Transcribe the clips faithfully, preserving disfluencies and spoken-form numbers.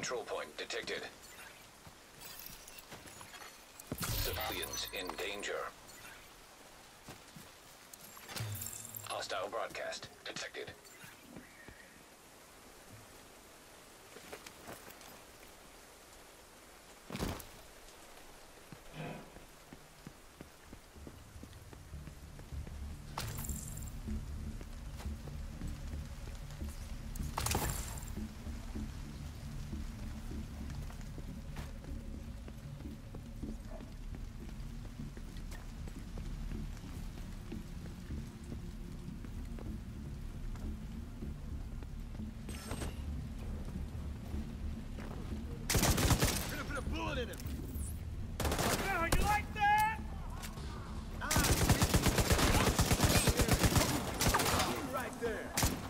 control point detected. Civilians in danger. Hostile broadcast detected. In him. Yeah, you like that? Right there.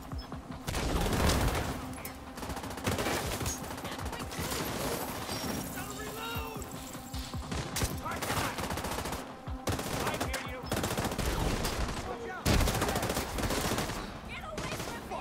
Gotta reload! Right behind. I hear you. Watch out. Get away from me!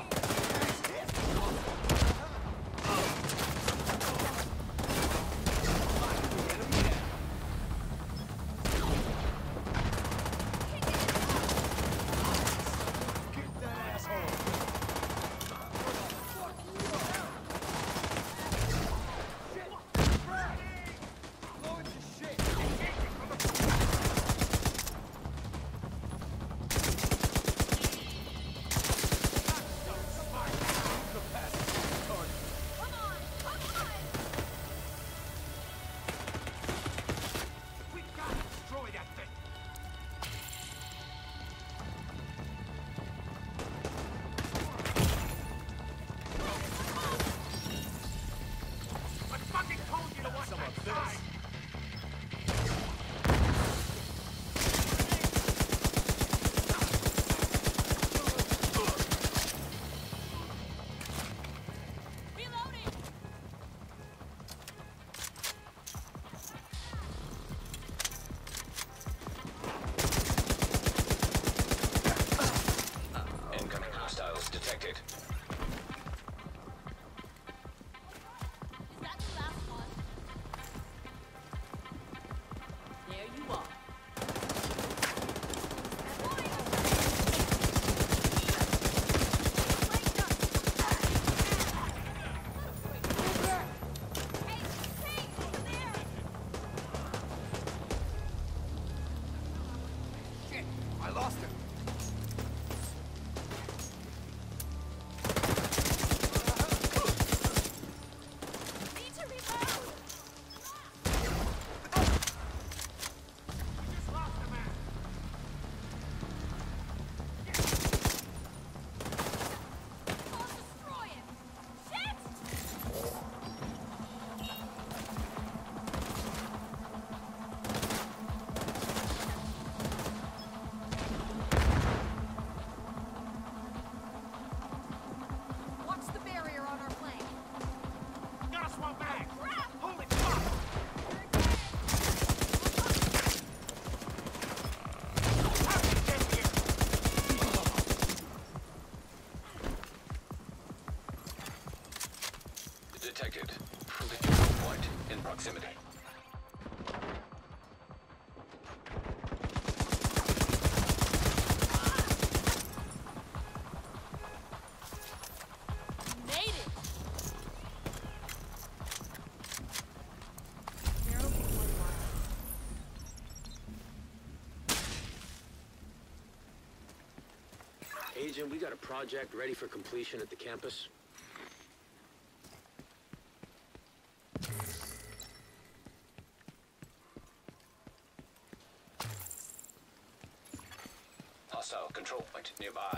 detected. Is that the last one? There you are. Shit, I lost him. Detected. Control point in proximity. Made it. Agent, we got a project ready for completion at the campus. Hostile control point nearby.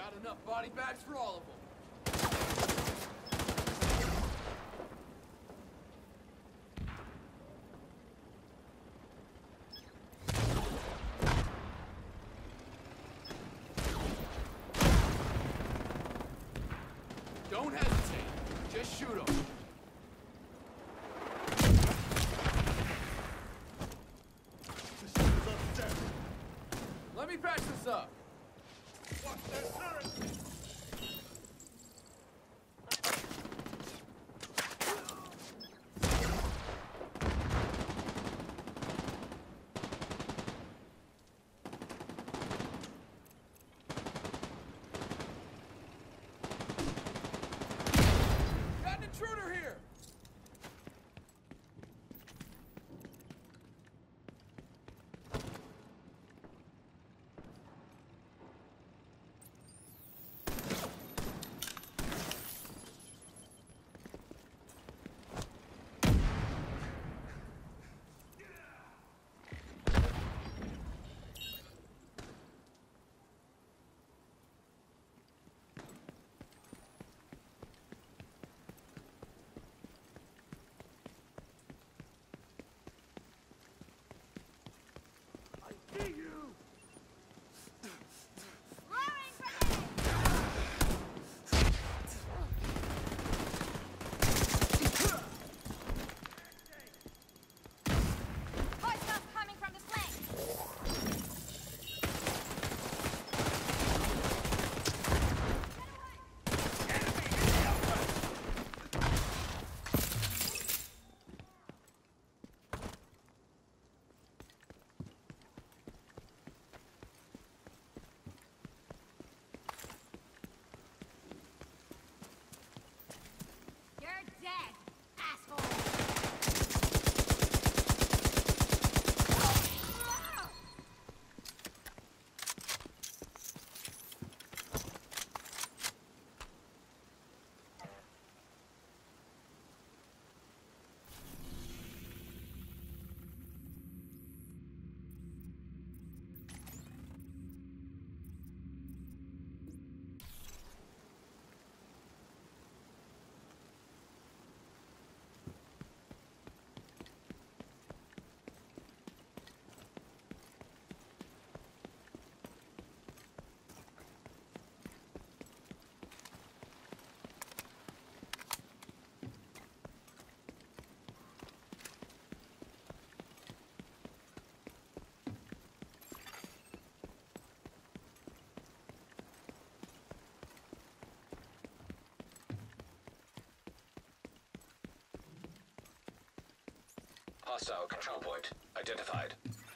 Got enough body bags for all of them. Don't hesitate. Just shoot them. Let me patch this up. Watch that turret! Got an intruder here. I see you! Roaring grenade! Hostiles coming from the flank! You're dead, asshole! Hostile control point identified.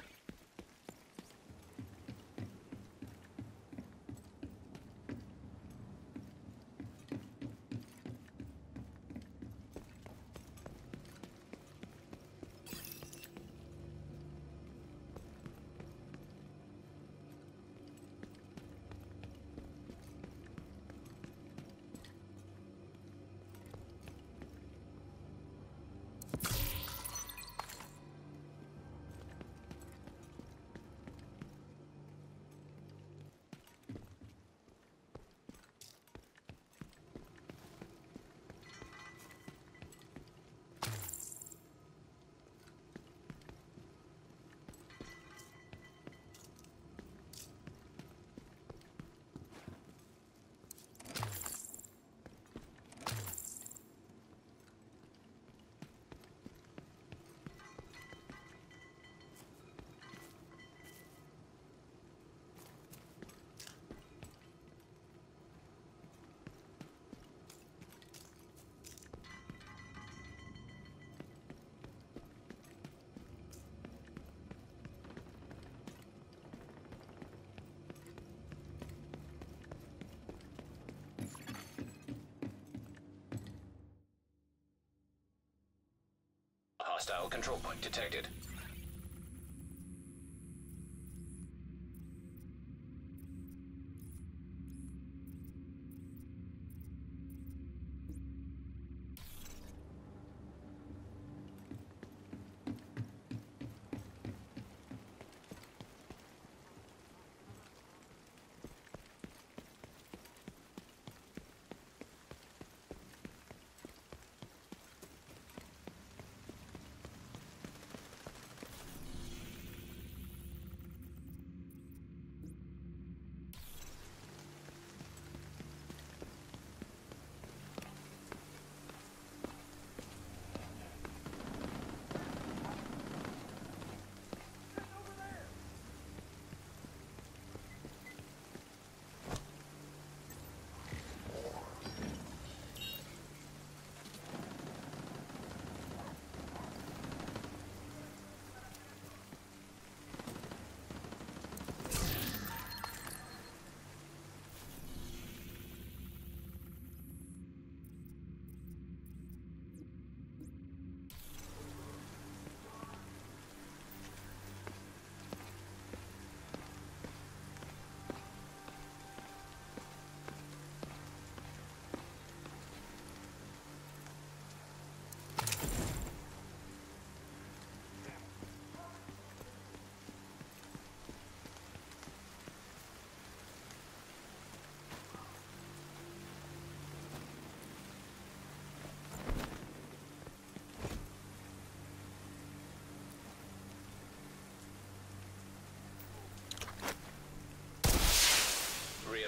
Hostile control point detected.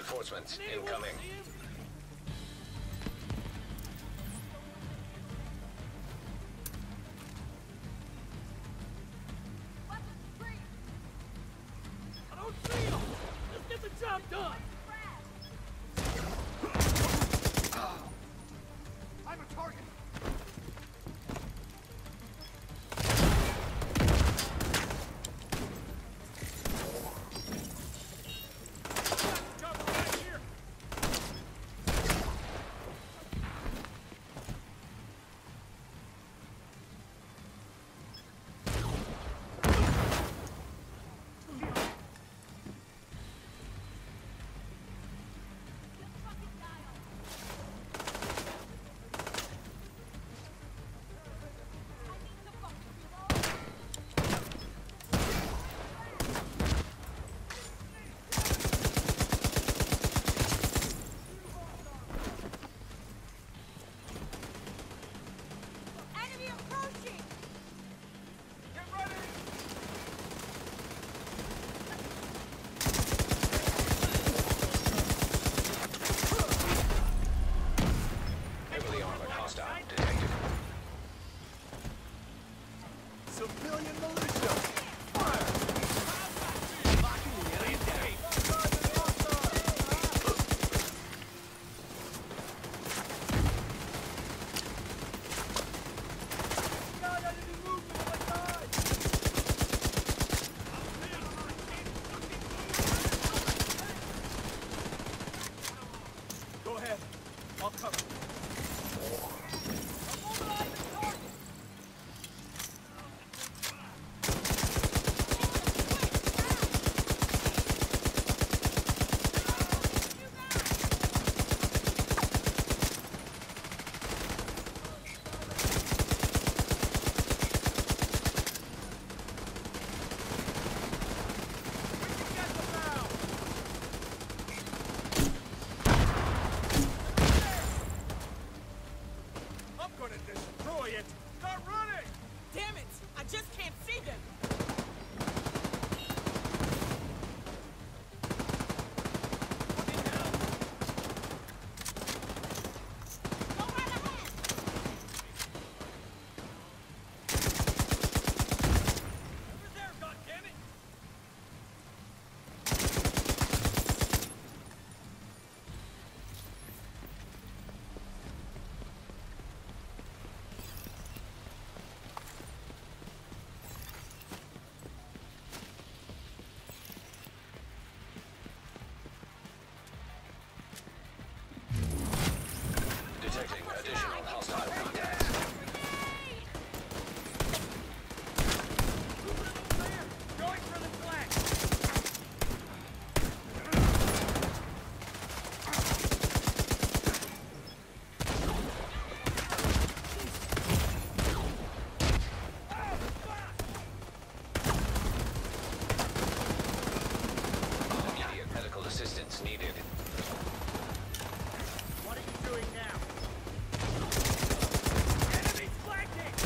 Reinforcements incoming. I don't see him! Let's get the job done! I'm a target! Job right here! Enemy approaching! Get ready! Heavily armored hostile detected. Civilian militia! Fire! Locking the enemy down. God, I didn't move me when I died! Go ahead. I'll cover. I'm gonna destroy it! Start running! Damn it! I just can't see them! Go right ahead! Over there, goddammit! Detecting additional hostile contacts. Going for the flank! Immediate medical assistance needed. What are you doing now? Enemy flanking!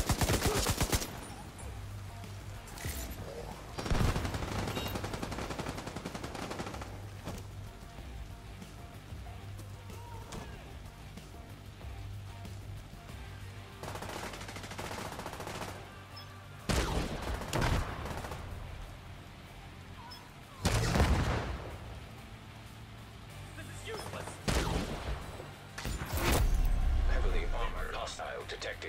This is useless! Heavily armored hostile detected.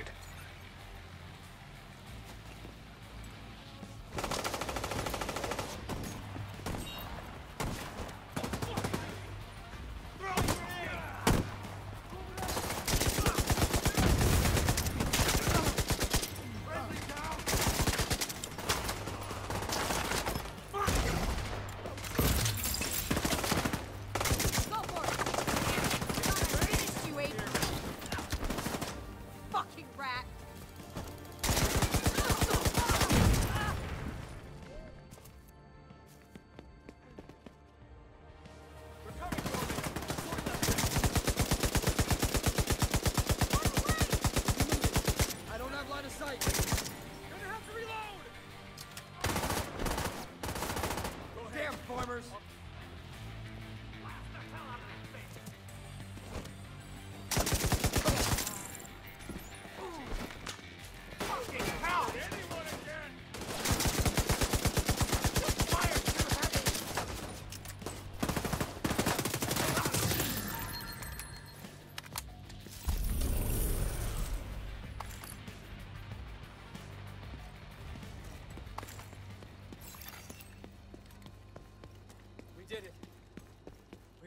Go for it! Finish you, Aiden! Fucking rat!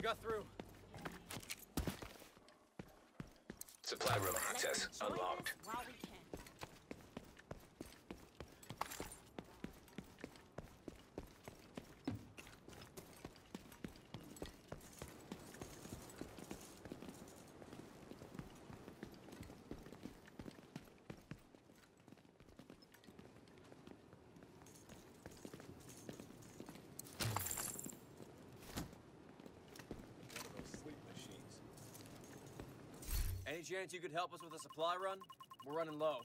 got through. Supply room access Let's enjoy unlocked. this while we can. One of those sleep machines. Any chance you could help us with a supply run? We're running low.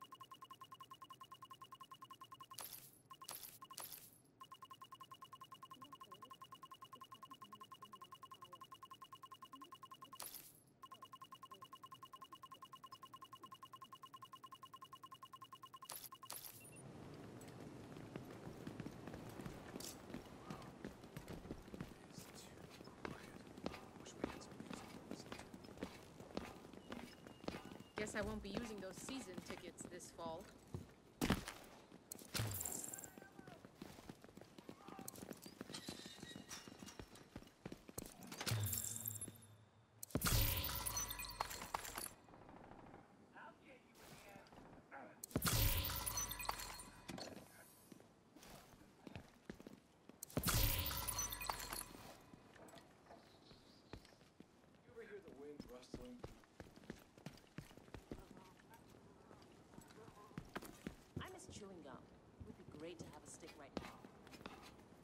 It's too quiet. Wish we had some music. Guess I won't be using those season tickets this fall. You ever hear the wind rustling? I miss chewing gum. It would be great to have a stick right now.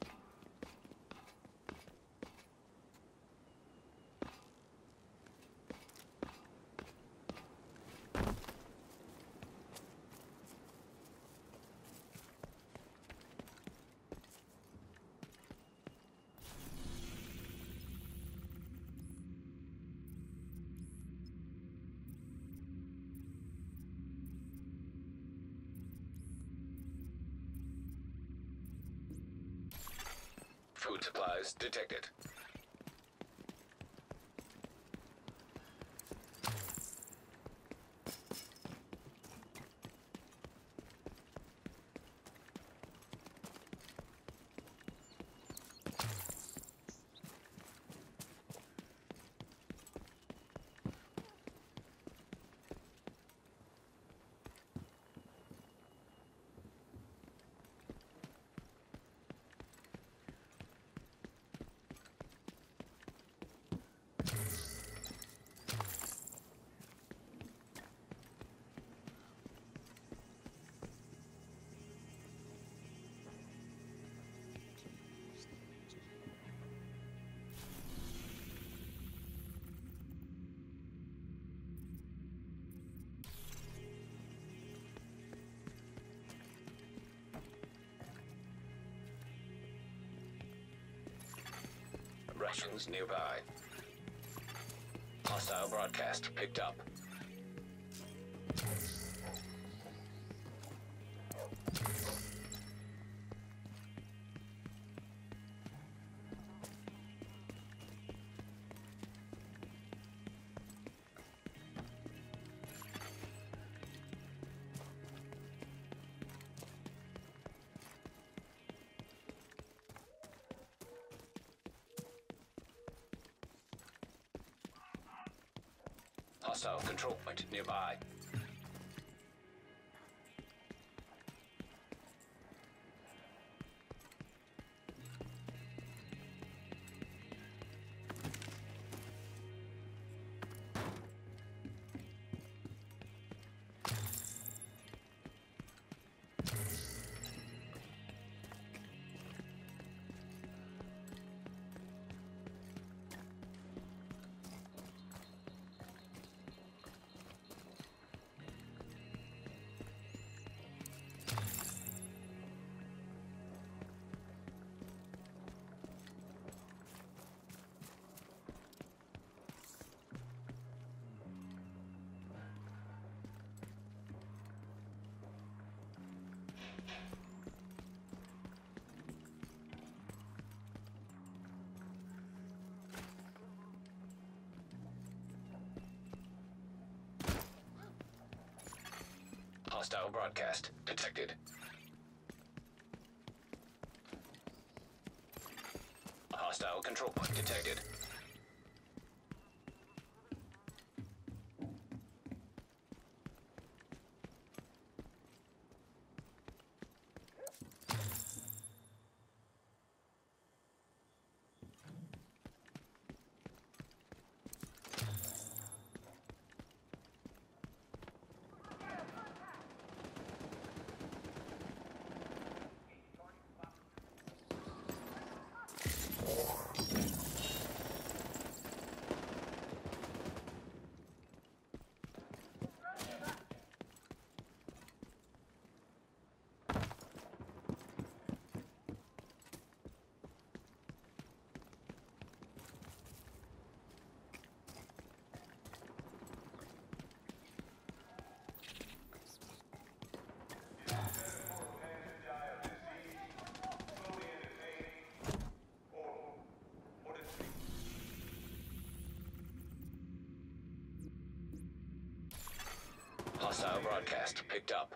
Food supplies detected. Russians nearby. Hostile broadcast picked up. Hostile control point nearby. Hostile broadcast detected. Hostile control point detected. Broadcast picked up.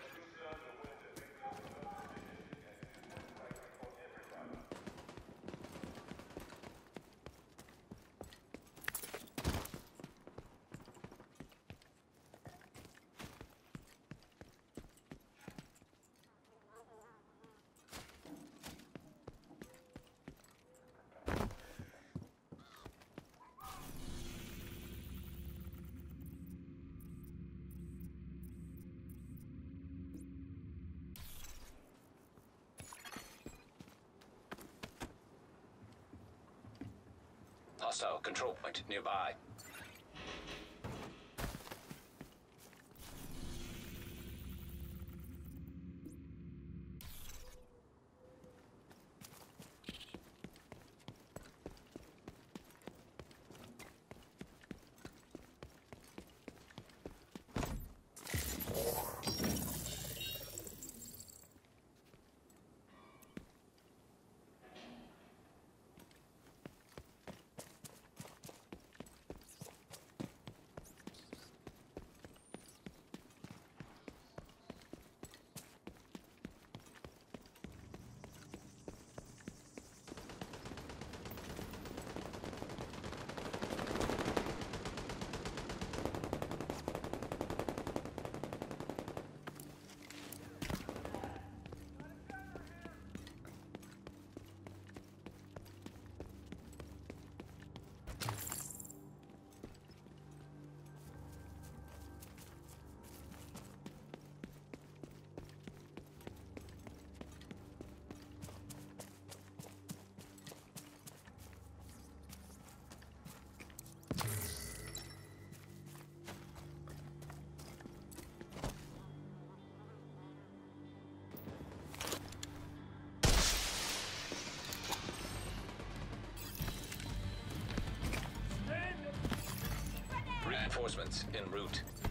Hostile control point nearby. Reinforcements en route.